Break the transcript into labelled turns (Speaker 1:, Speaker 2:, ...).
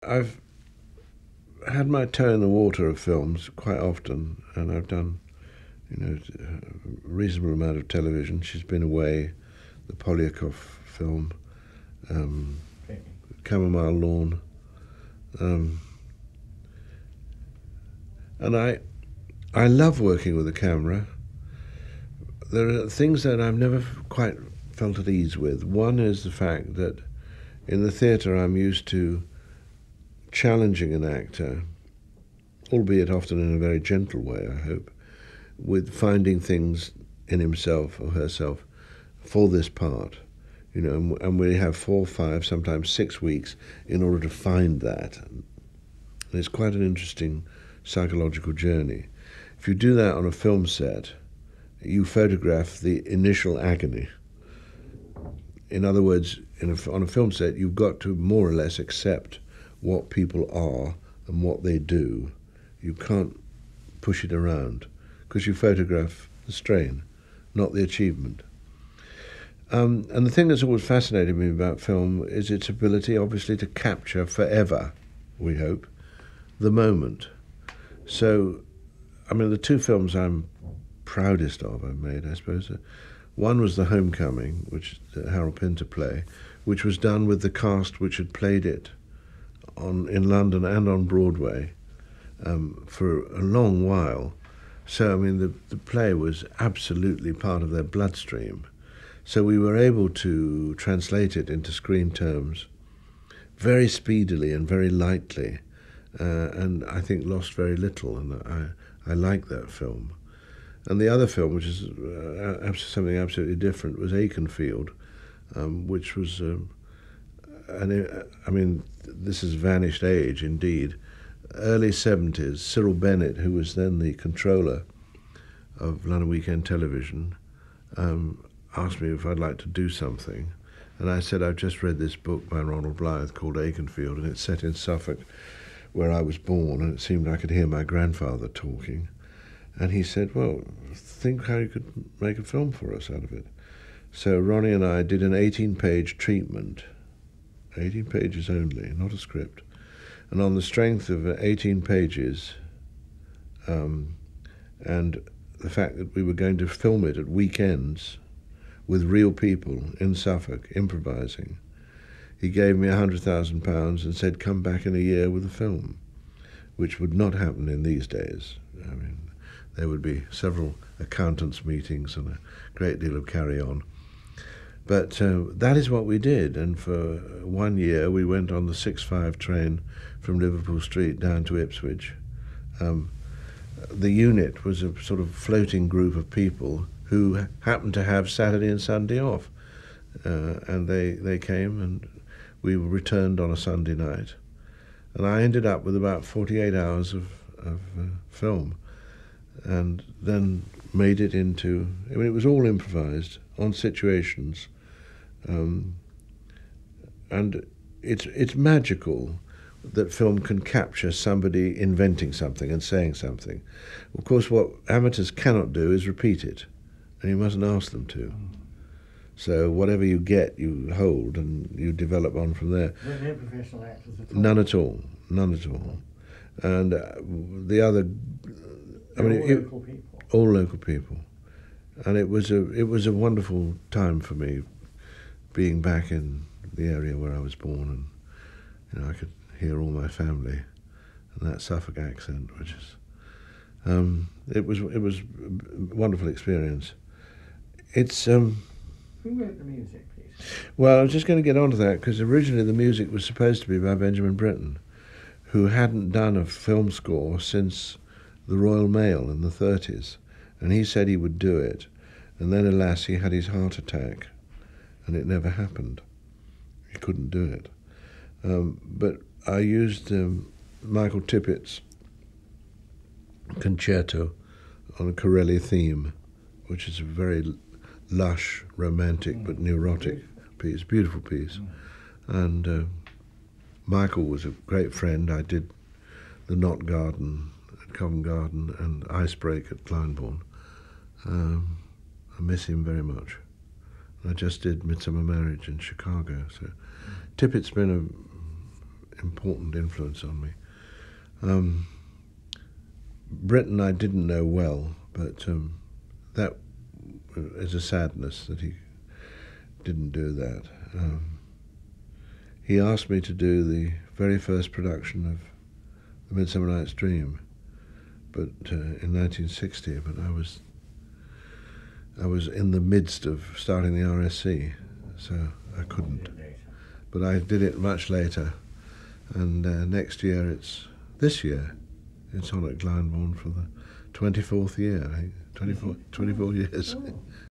Speaker 1: I've had my toe in the water of films quite often, and I've done, a reasonable amount of television. She's been away, the Poliakoff film, Camomile Lawn, and I love working with a camera. There are things that I've never quite felt at ease with. One is the fact that in the theatre I'm used to challenging an actor, albeit often in a very gentle way, I hope, with finding things in himself or herself for this part. And we have 4, 5, sometimes 6 weeks in order to find that. And it's quite an interesting psychological journey. If you do that on a film set, you photograph the initial agony. In other words, on a film set, you've got to more or less accept what people are and what they do. You can't push it around because you photograph the strain, not the achievement. And the thing that's always fascinated me about film is its ability, obviously, to capture forever, we hope, the moment. So, the 2 films I'm proudest of I've made, I suppose. One was The Homecoming, which Harold Pinter play, which was done with the cast which had played it in London and on Broadway for a long while. So, the play was absolutely part of their bloodstream. So we were able to translate it into screen terms very speedily and very lightly, and I think lost very little, and I like that film. And the other film, which is something absolutely different, was Aikenfield, which was, this is vanished age indeed, early 70s. Cyril Bennett, who was then the controller of London Weekend Television, asked me if I'd like to do something. And I said, I've just read this book by Ronald Blythe called Aikenfield, and it's set in Suffolk, where I was born, and it seemed I could hear my grandfather talking. And he said, well, think how you could make a film for us out of it. So Ronnie and I did an 18-page treatment, 18 pages only, not a script. And on the strength of 18 pages, and the fact that we were going to film it at weekends with real people in Suffolk, improvising, he gave me £100,000 and said, come back in a year with a film, which would not happen in these days. There would be several accountants' meetings and a great deal of carry-on. But that is what we did, and for 1 year we went on the 6.5 train from Liverpool Street down to Ipswich. The unit was a sort of floating group of people who happened to have Saturday and Sunday off. And they came, and we returned on a Sunday night. And I ended up with about 48 hours of film, and then made it into, it was all improvised on situations. And it's magical that film can capture somebody inventing something and saying something. Of course, what amateurs cannot do is repeat it, and you mustn't ask them to. So whatever you get, you hold, and you develop on from there.
Speaker 2: There are no professional actors at all?
Speaker 1: None at all, none at all. And the other,
Speaker 2: local people.
Speaker 1: All local people. And it was a wonderful time for me, being back in the area where I was born, and I could hear all my family, and that Suffolk accent, which is, it was a wonderful experience. It's
Speaker 2: Who wrote the music, please?
Speaker 1: Well, I was just going to get onto that, because originally the music was supposed to be by Benjamin Britten, who hadn't done a film score since the Royal Mail in the 30s, and he said he would do it, and then alas he had his heart attack, and it never happened. He couldn't do it. But I used Michael Tippett's concerto on a Corelli theme, which is a very lush, romantic but neurotic piece, beautiful piece. And Michael was a great friend. I did the Knot Garden at Covent Garden and Icebreak at Glyndebourne. I miss him very much. I just did Midsummer Marriage in Chicago. So Tippett's been important influence on me. Britain I didn't know well, but that is a sadness that he didn't do that. He asked me to do the very first production of The Midsummer Night's Dream, but in 1960. But I was in the midst of starting the RSC, so I couldn't. But I did it much later, and this year, it's on at Glyndebourne for the 24th year, I think, 24 years.